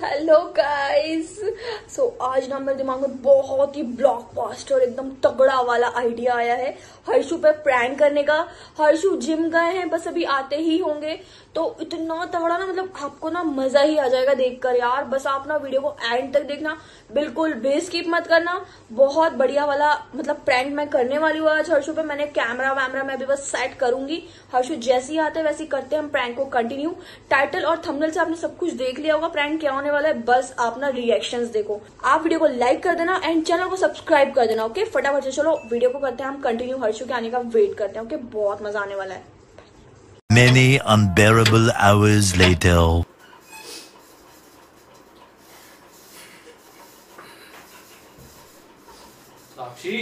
Hello guys. आज ना मेरे दिमाग में बहुत ही ब्लॉकबस्टर एकदम तगड़ा वाला आइडिया आया है हर्षू पे प्रैंक करने का। हर्षू जिम गए हैं, बस अभी आते ही होंगे, तो इतना तगड़ा ना, मतलब आपको ना मजा ही आ जाएगा देखकर यार। बस आप ना वीडियो को एंड तक देखना, बिल्कुल बेस्किप मत करना। बहुत बढ़िया वाला मतलब प्रैंक मैं करने वाली हूँ आज हर्षू पे। मैंने कैमरा वैमरा मैं अभी बस सेट करूंगी। हर्षू जैसे ही आते हैं वैसे ही करते हैं हम प्रैंक को कंटिन्यू। टाइटल और थंबनेल से आपने सब कुछ देख लिया होगा प्रैंक क्या होने वाला है, बस आप ना रिएक्शंस देखो। आप वीडियो को लाइक कर देना एंड चैनल को सब्सक्राइब कर देना। ओके, फटाफट से चलो वीडियो को करते हैं हम कंटिन्यू। हर्षू के आने का वेट करते हैं। ओके, बहुत मजा आने वाला है। Many unbearable hours later. साक्षी,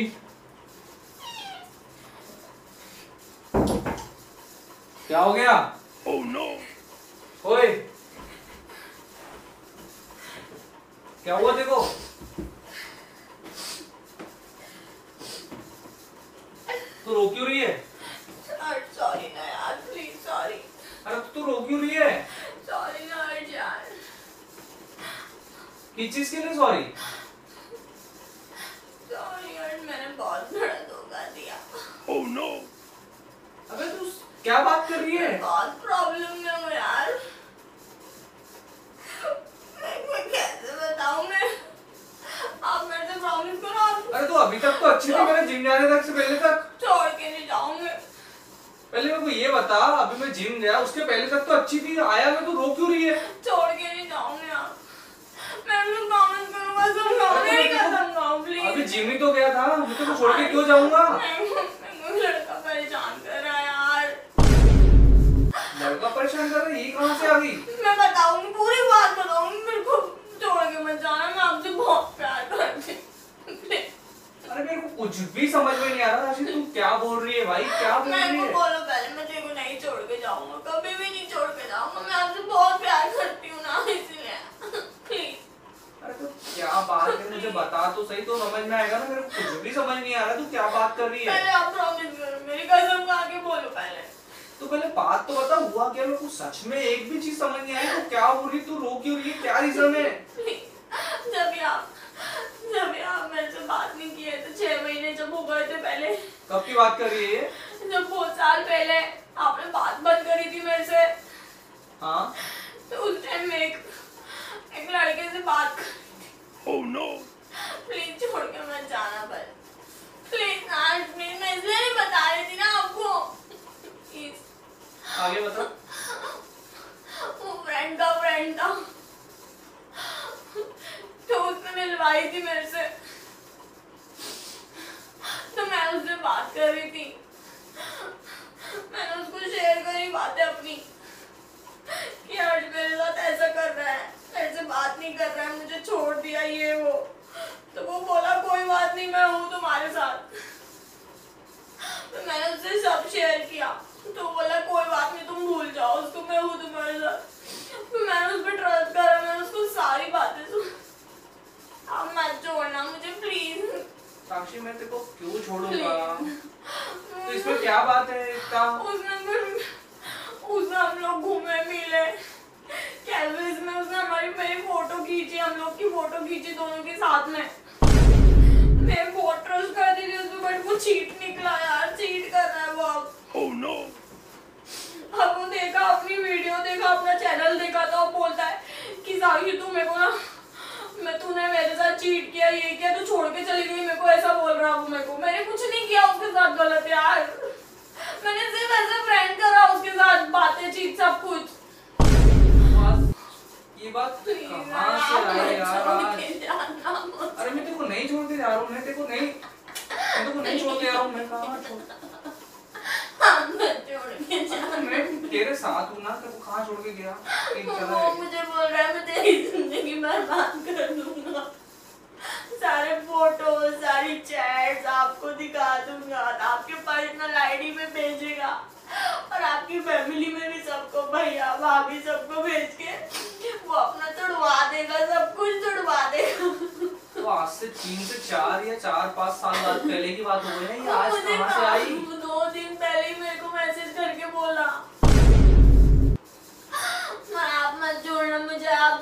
क्या हो गया? Oh no! ओए, क्या हुआ देखो? तू रो क्यों रही है? सॉरी ना यार, प्लीज सॉरी। अरे तू रो क्यों रही है? सॉरी ना यार। किस चीज के लिए सॉरी? सॉरी यार, मैंने बहुत बड़ा धोखा दिया। Oh no! अबे तू क्या बात कर रही है? बहुत प्रॉब्लम में हूँ यार। मैं कैसे बताऊँ मैं? आप मेरे से प्रॉमिस करो। अरे तू अभी तक तो अच्छी थी मेरे जिम जाने तक से पहले तक। छोड़ के नहीं जाऊंगे। पहले मेरे को ये बता, अभी मैं जिम गया उसके पहले तक तो अच्छी थी, आया मैं, तू रो क्यों रही है? छोड़ के नहीं जाऊंगी आप। मैं तो प्रॉमिस करूंगा, समझाओ, मेरी कसम खाओ प्लीज। अभी जिम ही तो गया था, मैं तो छोड़ के क्यों जाऊंगा? लड़का परेशान कर रहा है यार। लड़का परेशान कर रहा है, ये कहाँ से आ गई? मैं बताऊंगी, पूरी बात बताऊंगी। मेरे को छोड़ के मत जाना, मैं आपसे बहुत प्यार करती हूँ। अरे मेरे को कुछ भी समझ में नहीं आ रहा राशि, तू क्या बोल रही है भाई, क्या बोल रही है? बोलो पहले, मैं तेरे को नहीं छोड़ के जाऊंगा, कभी भी नहीं छोड़ के जाऊंगा। मैं आपसे बहुत प्यार करती हूँ ना, इसलिए प्लीज। अरे तो क्या बात है, मुझे बता तो सही, तो समझ में आएगा ना। मेरे को कुछ भी समझ नहीं आ रहा, तू क्या बात कर रही है? पहले आप प्रॉमिस करो, मेरी कसम खा के बोलो पहले। तू पहले बात तो बता, हुआ क्या? मेरे को सच में एक भी चीज समझ नहीं आई। तू क्या बोल रही, तू रो क्यों रही है, क्या रीजन है? जब आप मेरे से बात नहीं किए थे 6 महीने जब हो गए थे पहले। कब की बात कर रही है? जब बहुत साल पहले आपने बात बंद करी थी मेरे से। हाँ, तो उस टाइम में एक लड़के से बात कर। Oh no! प्लीज छोड़ के मत जाना पर, प्लीज यार, प्लीज। मैं इसलिए नहीं बता रही थी ना आपको। प्लीज आगे बता। वो फ्रेंड का फ्रेंड था, तो उसने मिलवाई थी मेरे से। तो मैं उससे बात कर रही थी, मैंने उसको शेयर करी बातें अपनी कि आज मेरे साथ ऐसा कर रहा है, मेरे से बात नहीं कर रहा है, मुझे छोड़ दिया, ये वो। तो वो बोला कोई बात नहीं, मैं हूँ तुम्हारे साथ। तो मैंने उससे सब शेयर किया, तो बोला कोई बात नहीं, तुम भूल जाओ उसको, मैं हूँ तुम्हारे साथ। तो मैंने उस पर ट्रस्ट करा, मैंने उसको सारी बातें सुन। आप मत छोड़ना मुझे प्लीज। साक्षी, मैं तेरे को क्यों छोड़ूंगा? तो इसमें क्या बात है इतना? उसने हम लोग घूमे मिले कैलवेज में, उसने मेरी फोटो खींची, हम लोग की फोटो खींची दोनों के साथ में। मैं बहुत ट्रस्ट करती थी उसमें, बट वो चीट निकला यार, चीट कर रहा है वो अब। Oh no! अब वो देखा, अपनी वीडियो देखा, अपना चैनल देखा, तो अब बोलता है कि साक्षी तू मेरे को ना, तूने मेरे साथ चीट किया, ये किया, तो छोड़ के चली गई मेरे को, ऐसा बोल रहा हूँ। मेरे को, मैंने कुछ नहीं किया उसके साथ गलत यार। मैंने सिर्फ ऐसे फ्रेंड करा उसके साथ, बातें चीट सब कुछ। ये बात कहाँ से आई यार आज? अरे मैं तेरे को नहीं छोड़ के जा रहा हूँ, मैं तेरे को नहीं छोड़ के जा रहा हूँ। मैं कहाँ छोड़ मैं तेरे साथ हूँ ना, तेरे को कहाँ छोड़ के गया? वो मुझे बोल रहा है मैं तेरी जिंदगी बर्बाद कर दूंगा, सारे फोटो सारी चैट्स आपको दिखा दूंगा, आपके पर्सनल आईडी में भेजेगा, और आपकी फैमिली में भी सबको, भैया भाभी सबको भेज के वो अपना तोड़वा देगा, सब कुछ तोड़वा देगा। तो आज से 3 से 4 या 4-5 साल बाद पहले की बात हो गई ना, ये आज कहाँ से आई? 2 दिन पहले ही मेरे को मैसेज करके बोला, आप मत छोड़ना मुझे, आप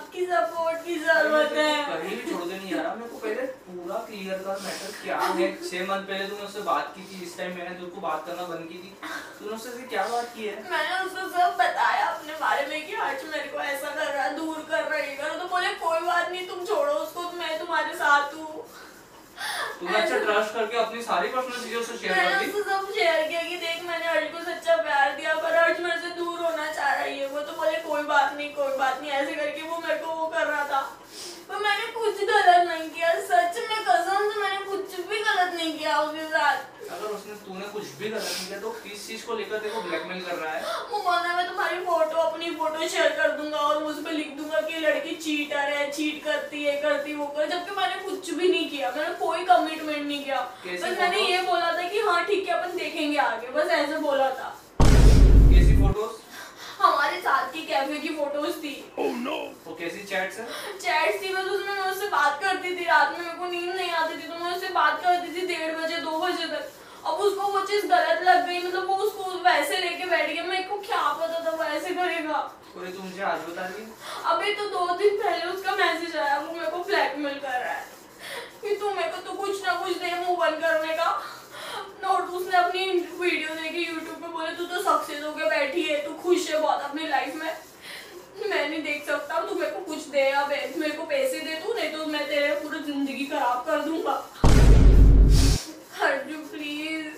आपकी सपोर्ट की जरूरत है। कहीं भी छोड़ के नहीं आ रहा। मेरे को पहले पूरा क्लियर कर मैटर क्या है। 6 मंथ पहले तूने उससे बात की थी, इस टाइम मैंने तुझको बात करना बंद की थी, तूने उससे क्या बात की है? मैंने उसको सब बताया अपने बारे में कि आज मेरे को ऐसा कर रहा है, दूर कर रहा है, तो बोले कोई बात नहीं, तुम छोड़ो उसको, मैं तुम्हारे साथ हूँ। तूने अच्छा ट्रस्ट करके अपनी सारी पर्सनल चीजें उससे शेयर कर दी। मैंने उससे सब शेयर किया कि देख मैंने हर्ष को सच्चा प्यार दिया, पर हर्ष मेरे से दूर होना चाह रही है। वो तो बोले कोई बात नहीं, कोई बात नहीं, ऐसे करके वो मेरे को वो कर रहा था। पर मैंने कुछ गलत नहीं किया, सच में कसम से मैंने कुछ भी गलत नहीं किया उसके साथ। अगर उसने तूने कुछ भी गलत नहीं किया तो किस चीज को लेकर तेरे को ब्लैकमेल कर रहा है? वो बोलना मैं तुम्हारी फोटो, अपनी फोटो शेयर कर दूंगा और उस पे लिख दूंगा कि लड़की चीटर है, चीट करती है, करती वो कर, जबकि मैंने कुछ भी नहीं किया, मैंने कोई कमिटमेंट नहीं किया। बस मैंने ये बोला था कि हाँ ठीक है अपन देखेंगे आगे, बस ऐसे बोला था। कैसी फोटोज? हमारे साथ की कैफे की फोटोज थी। oh, no. तो कैसी चैट्स है? चैट्स थी, बस उसमें मैं उससे बात करती थी, रात में मेरे को नींद नहीं आती थी तो मैं उससे बात करती थी 1:30 बजे 2 बजे तक। अब उसको वो चीज गलत लग गई, मतलब वो उसको वैसे लेके बैठ गया, मेरे को क्या पता था वो ऐसे करेगा। और तू मुझे आज बता रही है? अभी तो 2 दिन पहले उसका मैसेज आया, वो मेरे को ब्लैकमेल कर रहा है कि तू मेरे को तो कुछ ना कुछ दे मूव ऑन करने का। नोट उसने अपनी वीडियो देखी यूट्यूब पे, बोले तू तो सक्सेस होके बैठी है, तू खुश है बहुत अपनी लाइफ में, मैं नहीं देख सकता, तू मेरे को कुछ दे, अब मेरे को पैसे दे तू, नहीं तो मैं तेरे पूरी जिंदगी खराब कर दूंगा। हर्जू प्लीज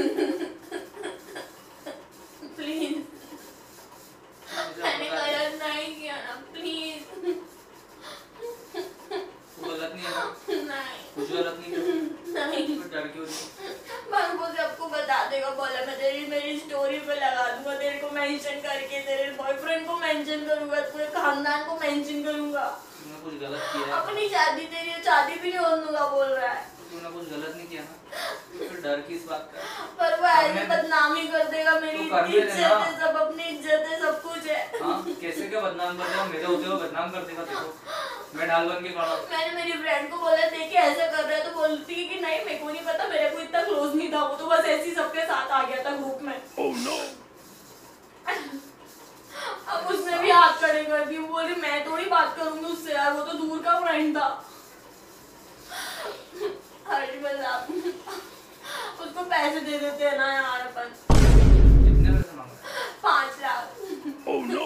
प्लीज, मैंने गलत नहीं किया ना, प्लीज। तू गलत नहीं है ना? नहीं कुछ गलत नहीं किया? नहीं, फिर डर क्यों रही? वो सबको बता देगा, बोला मैं तेरी मेरी स्टोरी पे लगा दूंगा, तेरे को मेंशन करके, तेरे बॉयफ्रेंड को मेंशन करूंगा, पूरे खानदान को मेंशन करूंगा। तूने कुछ गलत किया है? अपनी शादी, तेरी शादी भी नहीं होने दूंगा बोल रहा है। तूने कुछ गलत नहीं किया ना, फिर डर किस बात का? पर वो ऐसे बदनामी कर देगा, मेरी इज्जत है, सब अपनी इज्जत है, सब कुछ है। हाँ, कैसे क्या बदनाम कर देगा? मेरे होते हुए बदनाम कर देगा तेरे को? मैं ढाल बन के खड़ा हूँ। मैंने मेरी फ्रेंड को बोला देखिए ऐसा कर रहा है, तो बोलती है कि नहीं मेरे को नहीं पता, मेरे को इतना क्लोज नहीं था, वो तो बस ऐसे ही सबके साथ आ गया था ग्रुप में। oh, no. अब उसने भी हाथ खड़े कर दिए, वो बोली मैं थोड़ी बात करूंगी उससे यार, वो तो दूर का फ्रेंड था। उसको पैसे दे देते हैं ना यार अपन। कितने पैसे मांग रहा है? 5 लाख। oh, no.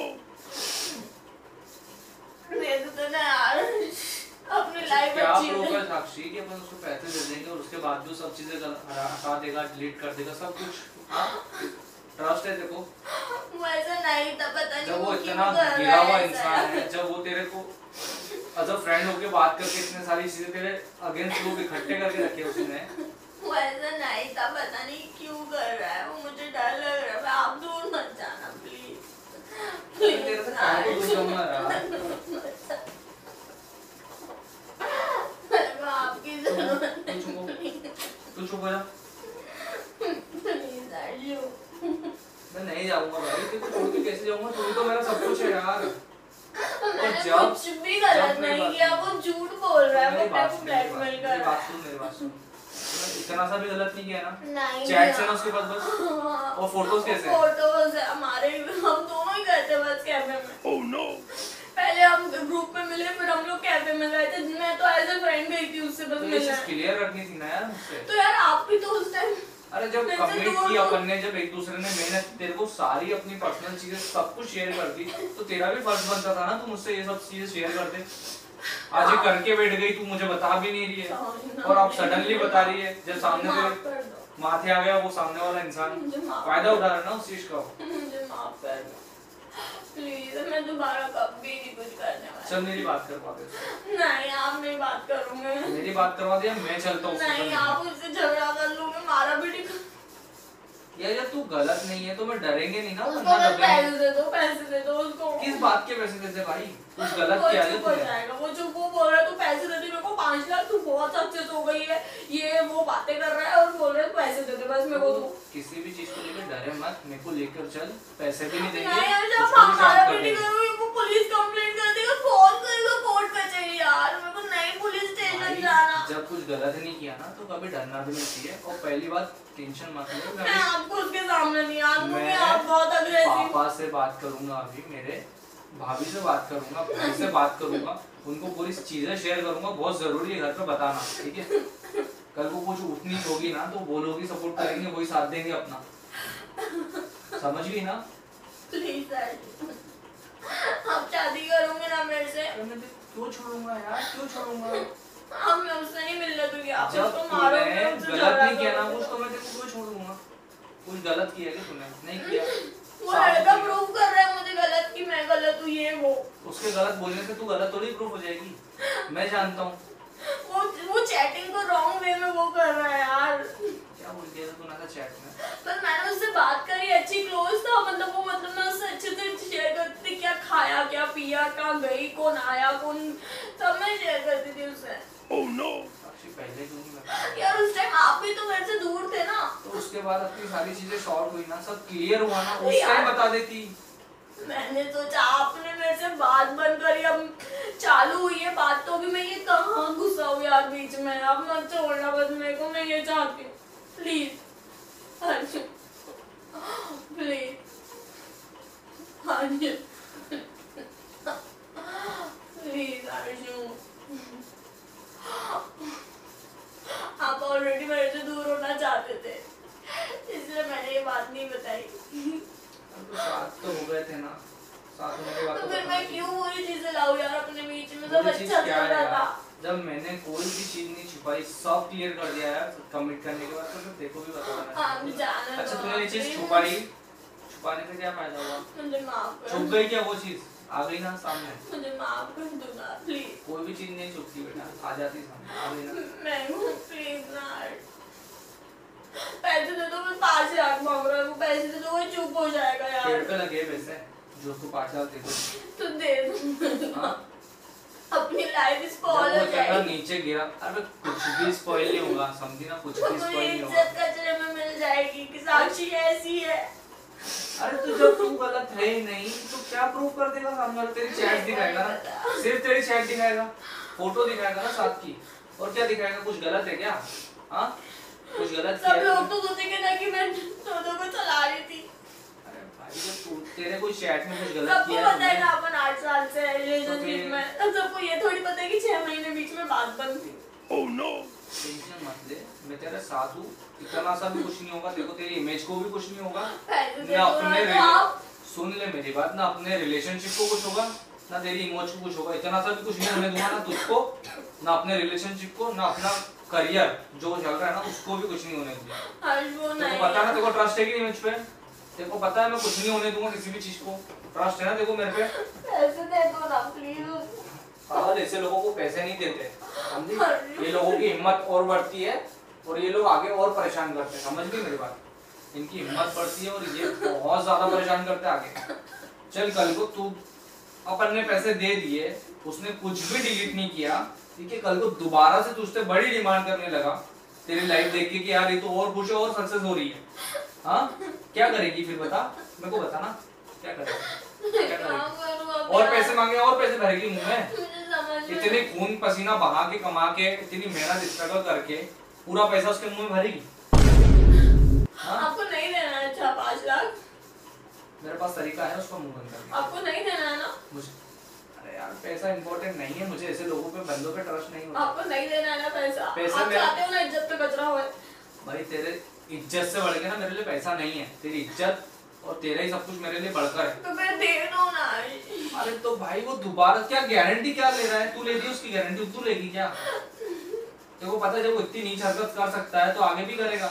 दे देते ना यार, अपनी लाइफ क्या अच्छी प्रूफ है। है साक्षी कि अपन उसको पैसे दे देंगे और उसके बाद भी सब चीजें हटा देगा, डिलीट कर देगा सब कुछ? ट्रस्ट है देखो। वो ऐसा नहीं था, पता नहीं जब वो क्यों इतना कर गिरा रहा हुआ है इंसान ऐसा। है, जब वो तेरे को एज अ फ्रेंड होके बात करके इतने सारी चीजें तेरे अगेंस्ट लोग इकट्ठे करके रखे उसने। वो ऐसा नहीं था, पता नहीं क्यों कर रहा है, वो मुझे डर लग रहा है। आप दूर मत जाना प्लीज, तेरे से कहाँ को दूर जाऊंगा यार? आपकी जरूरत तू चुप हो जा। प्लीज आजू। मैं नहीं जाऊंगा भाई, तेरे को छोड़ के कैसे जाऊंगा? तू तो मेरा सब कुछ है यार। मैंने कुछ भी गलत नहीं किया, वो झूठ बोल रहा है, वो मेरे को ब्लैकमेल कर रहा है। मेरी बात सुन, इतना सा भी गलत नहीं किया ना? नहीं चैट्स है ना उसके पास बस? और फोटोज कैसे? फोटोज है हमारे, हम दोनों ही गए थे बस कैफे में। oh, no. पहले हम ग्रुप में मिले, फिर हम लोग कैफे में गए थे, मैं तो एज ए फ्रेंड गई थी उससे बस तो ये मिलने। चीज क्लियर रखनी थी ना यार मुझसे। तो यार आप भी तो उस टाइम, अरे जब मेरे से कमिट दूर की हो। अपन ने, जब एक दूसरे ने, मैंने तेरे को सारी अपनी पर्सनल चीजें सब कुछ शेयर कर दी, तो तेरा भी फर्ज बनता था ना तू मुझसे ये सब चीजें शेयर कर दे। आज ये करके बैठ गई, तू मुझे बता भी नहीं रही है और अब सडनली बता रही है, जब सामने तेरे माथे आ गया वो सामने वाला इंसान, फायदा उठा रहा है ना उस चीज का। मुझे माफ कर दो प्लीज, मैं दोबारा कभी नहीं कुछ करने वाली। चल मेरी बात करवा दे। नहीं आप नहीं बात करूंगे। मेरी बात करवा दे, मैं चलता हूँ। नहीं आप उससे झगड़ा कर लोगे, मारा भी नहीं। यार तू गलत नहीं है तो मैं डरेंगे नहीं ना। उसको बस पैसे दे दो, पैसे दे दो उसको। किस बात के पैसे देते भाई? कुछ गलत किया है वो जाएगा, वो जो वो बोल रहा है तू पैसे दे दे मेरे को 5 लाख, तू बहुत सक्सेस हो गई है, ये वो बातें कर रहा है और बोल रहा है पैसे दे दे बस मेरे को। तू किसी भी चीज को लेकर डरे मत, मेरे को लेकर चल, पैसे भी नहीं देंगे। नहीं यार जब हमारा भी नहीं करोगे वो पुलिस कंप्लेंट कर देगा, कौन करेगा कोर्ट कचहरी यार, मेरे को नहीं पुलिस स्टेशन जाना। जब कुछ गलत नहीं किया ना तो कभी डरना भी नहीं चाहिए। और पहली बात टेंशन मत लो, मैं आपको उसके सामने नहीं आ दूंगी, मैं आप बहुत अग्रेसिव। पापा से बात करूंगा अभी मेरे, भाभी से बात करूंगा, भाई से बात करूंगा, उनको पूरी चीजें शेयर करूंगा, बहुत जरूरी है घर पे बताना, ठीक है? कल को कुछ ऊँच नीच होगी ना तो वो लोग ही सपोर्ट करेंगे, वही साथ देंगे अपना, समझ गई ना? प्लीज आप शादी करोगे ना मेरे से? मैं क्यों छोड़ूंगा यार, क्यों छोड़ूंगा? अब मैं उससे नहीं मिलने दूंगी, आप जब उसको तूने मारोगे, उससे गलत झगड़ा नहीं किया ना करोगे। कुछ तो मैं तेरे को क्यों छोड़ूंगा? कुछ गलत किया क्या तूने? नहीं किया। वो लड़का प्रूव कर रहा है मुझे गलत कि मैं गलत हूँ, ये वो। उसके गलत बोलने से तू गलत थोड़ी प्रूफ हो जाएगी, मैं जानता हूँ। वो चैटिंग को रॉन्ग वे में वो कर रहा है यार। क्या बोल दिया था तूने ऐसा चैट में? पर मैंने उससे बात करी, अच्छी क्लोज था, मतलब मैं उससे अच्छे से शेयर करती थी, क्या खाया, क्या पिया, कहाँ गई, कौन आया, कौन, सब मैं शेयर करती थी उससे। Oh no! साक्षी पहले क्यों नहीं बताया? यार उस टाइम आप भी तो मेरे से दूर थे ना। तो उसके बाद अपनी सारी चीजें शॉर्ट हुई ना, सब क्लियर हुआ ना, उस टाइम बता देती। मैंने सोचा आपने मेरे से बात बंद करी, अब चालू हुई है बात, तो भी मैं ये कहाँ घुसा हूँ यार बीच में। अब मत छोड़ना बस मेरे को, मैं ये चाहती हूँ, please Harshu, please Harshu, please Harshu. आप ऑलरेडी मेरे से दूर होना चाहते थे, इसलिए मैंने ये बात नहीं बताई। तो साथ तो हो गए थे ना, साथ होने के बाद तो तो फिर मैं क्यों बुरी चीजें लाऊं यार अपने बीच में, सब बुरी चीज अच्छा क्या चल है रहा यार? था। जब मैंने कोई भी चीज नहीं छुपाई, सब क्लियर कर दिया यार कमिट करने के बाद, तो फिर देखो भी बता आप जाना अच्छा तो तूने ये चीज please। छुपाई, छुपाने से क्या फायदा हुआ? मुझे माफ कर, छुप गई क्या वो चीज? आ गई ना सामने। मुझे माफ कर दो ना प्लीज। कोई भी चीज नहीं छुपती बेटा, आ जाती सामने, आ गई ना। मैं प्लीज ना, पैसे दे दो, मैं 5 लाख मांग रहा हूँ, पैसे दे दो, वो चुप हो जाएगा पेड़ यार। पे लगे पैसे जो उसको 5 लाख दे दो। तो दे दो, हाँ? अपनी लाइफ जब स्पॉइल वो हो तेरा जाएगी, नीचे गिरा, अरे कुछ भी स्पॉइल नहीं होगा, समझी ना, कुछ भी तो स्पॉइल नहीं इज्जत होगा। कचरे में मिल जाएगी कि साक्षी ऐसी है। अरे तो जब तू गलत है ही नहीं तो क्या प्रूव कर देगा सामने वाला? तेरी चैट दिखाएगा ना, सिर्फ तेरी चैट दिखाएगा, फोटो दिखाएगा ना साथ की, और क्या दिखाएगा? कुछ गलत है क्या? हाँ, कुछ गलत सब किया लोग है? तो सोचेंगे ना कि मैं दोनों को चला रही थी। अरे भाई जब तू तेरे कोई चैट में कुछ गलत सबको किया पता है ना है अपन 8 साल से रिलेशनशिप फिर- में, तब सबको ये थोड़ी पता है कि 6 महीने बीच में बात बंद थी। टेंशन मत ले, मैं तेरे साथ हूँ, इतना सा भी कुछ नहीं होगा, देखो तेरी इमेज को भी कुछ नहीं होगा पैसे दे ना, दो अपने ना, तो आप सुन ले मेरी बात, ना अपने रिलेशनशिप को कुछ होगा, ना तेरी इमेज को कुछ होगा, इतना सा भी कुछ नहीं होने दूंगा, ना तुझको, ना अपने रिलेशनशिप को, ना अपना करियर जो चल रहा है ना उसको भी कुछ नहीं होने दूंगा। हर्ष वो तेरे नहीं को पता है ना, है। तेरे को ट्रस्ट है कि नहीं मुझ पे? तेरे को पता है मैं कुछ नहीं होने दूंगा किसी भी चीज को, ट्रस्ट है ना देखो मेरे पे? पैसे दे दो ना प्लीज। पागल ऐसे लोगों को पैसे नहीं देते, समझी? ये लोगों की हिम्मत और बढ़ती है और ये लोग आगे और परेशान करते हैं, समझ गई मेरी बात? इनकी हिम्मत बढ़ती है और ये बहुत ज्यादा परेशान करते हैं आगे। चल कल को तू, अपन ने पैसे दे दिए, उसने कुछ भी डिलीट नहीं किया, ठीक है? कल को दोबारा से तुझसे बड़ी डिमांड करने लगा तेरी लाइफ देख के कि यार ये तो और खुश है और सक्सेस हो रही है, हाँ? क्या करेगी फिर बता, मेरे को बता ना, क्या करेगी? क्या काम करेगी? करूँ अब और यार। पैसे मांगे और पैसे भरेगी मुंह में? मुझे समझ में इतनी खून पसीना बहा के कमा के, इतनी मेहनत स्ट्रगल करके पूरा पैसा उसके मुंह में भरेगी? हाँ? आपको नहीं देना है? अच्छा 5 लाख मेरे पास तरीका है उसका मुंह बंद करने का। आपको नहीं देना है ना? मुझे, अरे यार पैसा इंपॉर्टेंट नहीं है मुझे, ऐसे लोगों पे, बंदों पे ट्रस्ट नहीं होता। आपको नहीं देना है ना पैसा? पैसा आप मेरा- चाहते हो ना इज्जत पे कचरा होए? भाई तेरे इज्जत से बढ़ के ना मेरे लिए पैसा नहीं है, तेरी इज्जत और तेरा ही सब कुछ मेरे लिए बढ़कर है। तो फिर दे दो ना। अरे तो भाई वो दोबारा क्या गारंटी क्या ले रहा है? तू लेगी उसकी गारंटी, तू लेगी क्या? तेरे को पता है जब वो इतनी नीच हरकत कर सकता है तो आगे भी करेगा।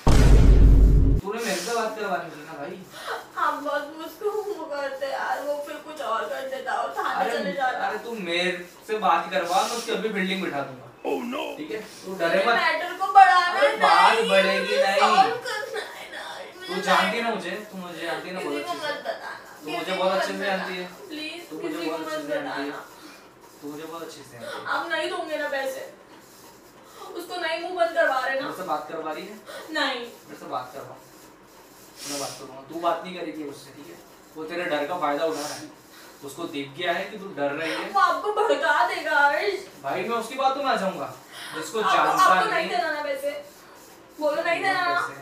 तूने मेरे से बात करवानी थी ना भाई। आप बस उसको वो करते यार, वो फिर कुछ और कर देता और थाने चले जाता। अरे तू मेरे से बात करवा, मैं उसकी अभी बिल्डिंग बिठा दूंगा। Oh no! ठीक है, तू डरे मत। मैटर को बढ़ाना अरे बात नहीं, बढ़ेगी नहीं। solve करना है ना। तू जानती ना मुझे, तू मुझे जानती ना बहुत किसी को अच्छे मत से। बताना। तू मुझे किसी बहुत को अच्छे मत से जानती है। बताना। Please, तू मुझे किसी को बहुत मत अच्छे से जानती है। बताना। तू मुझे बहुत अच्छे से जानती है। आप नहीं दोगे ना पैसे? उसको नहीं मुंह बंद करवा रहे ना? मेरे से बात करवा रही है? नहीं। मेरे से बात करवा, मैं बात करूंगा, तू बात नहीं करेगी उससे, ठीक है? वो तेरे डर का फायदा उठा रहा है, उसको दिख गया है कि तू डर रही है। वो आपको भड़का देगा हर्ष। भाई मैं उसकी बातों में आ जाऊंगा जिसको आपको जानता नहीं देना ना पैसे? बोलो नहीं देना ना? पैसे।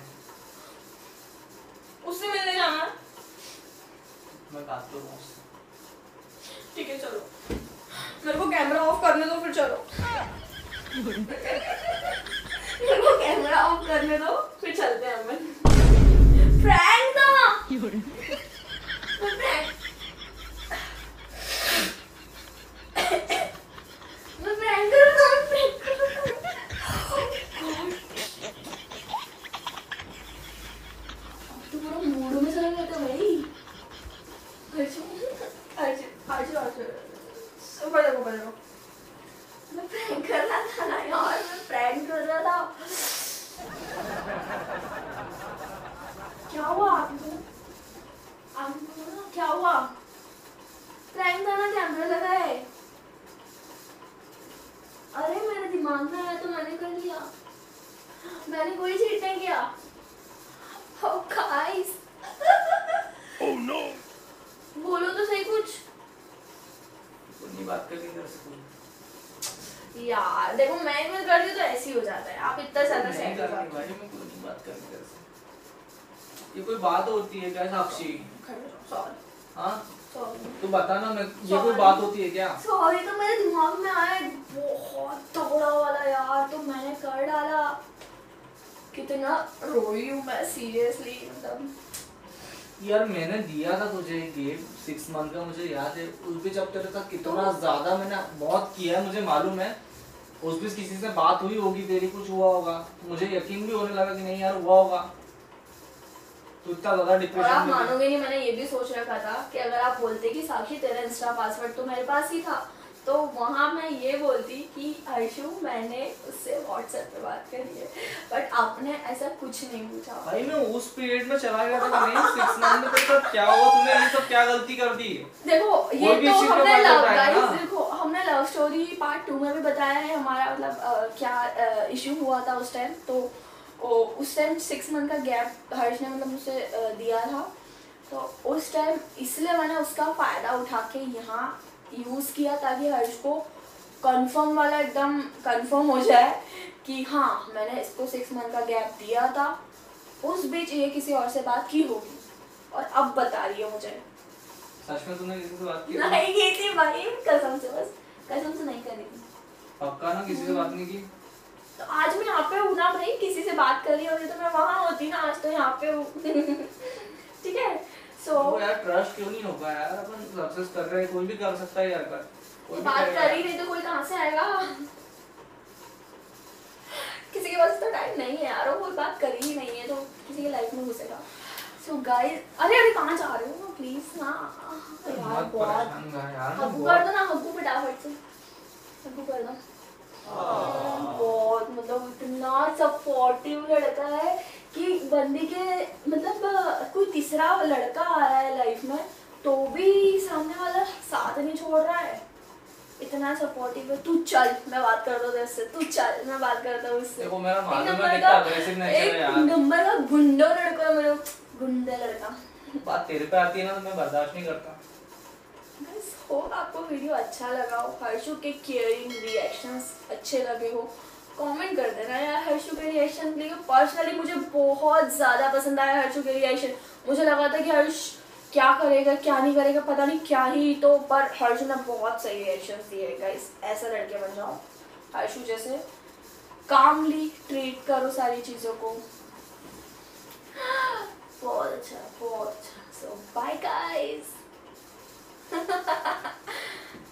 उससे मिलने जाना? मैं बात करूंगा उससे, ठीक है चलो, मेरे को कैमरा ऑफ करने दो, फिर चलो। मेरे को कैमरा ऑफ करने दो, फिर चलते हैं हम। प्रैंक था, मैं प्रैंक कर रहा हूँ, प्रैंक कर रहा हूँ। तो पूरा मूड में चला गया था भाई। मैं प्रैंक कर रहा था ना यार, मैं प्रैंक कर रहा था। क्या हुआ आपको ना, क्या हुआ? प्रैंक था ना, कैमरा लगा है। अरे मेरे दिमाग में आया तो मैंने कर लिया, मैंने कोई चीट नहीं किया। Oh guys, Oh no! बोलो तो सही कुछ नहीं, बात करनी कर सकूं यार। देखो मैं करती हूँ तो ऐसे ही हो जाता है, आप इतना ज्यादा नहीं सेट हो करनी जाते भाई, मैं कोई नहीं बात करनी कर सकूं। ये कोई बात होती है क्या साक्षी? सॉरी हाँ सॉरी तू बता ना, मैं ये कोई बात होती है क्या? सॉरी, तो मेरे दिमाग में आया बहुत तगड़ा वाला यार, तो मैंने कर डाला। कितना रोई हूँ मैं सीरियसली, मतलब यार मैंने दिया था तुझे गिफ्ट 6 मंथ का, मुझे याद है। उस बीच अब तेरे साथ कितना ज्यादा मैंने बहुत किया है, मुझे मालूम है। उस बीच किसी से बात हुई होगी तेरी, कुछ हुआ होगा, मुझे यकीन भी होने लगा कि नहीं यार हुआ होगा। तो इतना ज्यादा और डिप्रेशन आप में मानोगे नहीं, मैंने ये भी सोच रखा था कि अगर आप बोलते कि साक्षी तेरा इंस्टा पासवर्ड तो मेरे पास ही था, तो वहाँ मैं ये बोलती कि अर्शु मैंने उससे व्हाट्सएप पे बात करी है, बट आपने ऐसा कुछ नहीं पूछा। भाई मैं उस पीरियड में चला गया था कि नहीं 6 मंथ में तेरे साथ क्या हुआ, तूने ये सब क्या गलती कर दी? देखो ये भी तो इसी पे हमने बात लव होता है ना। गाइस, देखो हमने लव स्टोरी पार्ट 2 में भी बताया है हमारा, मतलब क्या इशू हुआ था उस टाइम। तो उस टाइम 6 मंथ का गैप हर्ष ने मतलब मुझसे दिया था, तो उस टाइम इसलिए मैंने उसका फायदा उठा के यहाँ यूज किया ताकि हर्ष को कंफर्म वाला एकदम कंफर्म हो जाए कि हाँ मैंने इसको 6 मंथ का गैप दिया था। उस बीच ये किसी और से बात की होगी और अब बता रही है मुझे। सच में तूने किसी से बात की? नहीं की थी भाई, कसम से, बस कसम से नहीं करी थी। पक्का ना किसी से बात नहीं की? तो आज मैं यहाँ पे हूँ ना भाई, किसी से बात कर रही होती तो मैं वहाँ होती ना, आज तो यहाँ पे हूँ। ठीक है, वो यार ट्रस्ट क्यों नहीं होगा यार, अपन सक्सेस कर रहे हैं, कोई भी कर सकता है यार, कर कोई भी बात करेगा। कर ही नहीं तो कोई कहाँ से आएगा? किसी के पास तो टाइम नहीं है यार, वो कोई बात कर ही नहीं है तो किसी के लाइफ में घुसेगा। सो गाइस, अरे अरे कहाँ जा रहे हो प्लीज ना यार, मत बहुत परेशान कर यार, हग्गू कर दो ना, हग्गू फटाफट से हग्गू कर दो। बहुत मतलब इतना सपोर्टिव लड़का है कि बंदी के मतलब कोई तीसरा लड़का आ रहा है लाइफ में तो भी सामने वाला साथ नहीं छोड़ रहा है, इतना सपोर्टिव है। तू चल मैं बात करता हूँ उससे, तू चल मैं बात करता हूँ उससे। देखो मेरा मालूम है कितना अग्रेसिव नेचर है यार, एक नंबर का गुंडा लड़का है मेरा, गुंडा लड़का। बात तेरे पे आती है ना तो मैं बर्दाश्त नहीं करता। Guys, होप आपको वीडियो अच्छा लगा हो, हर्षु के केयरिंग रिएक्शंस अच्छे लगे हो, कमेंट कर देना यार। हर्षु के रिएक्शन देखिए, पर्सनली मुझे बहुत ज़्यादा पसंद आया हर्षु के रिएक्शन। मुझे लगा था कि हर्ष क्या करेगा क्या नहीं करेगा, पता नहीं क्या ही, तो पर हर्षु ने बहुत सही रिएक्शंस दिए। गाइस ऐसा लड़के बन जाओ हर्षु जैसे, कामली ट्रीट करो सारी चीज़ों को, बहुत अच्छा बहुत अच्छा। So bye guys.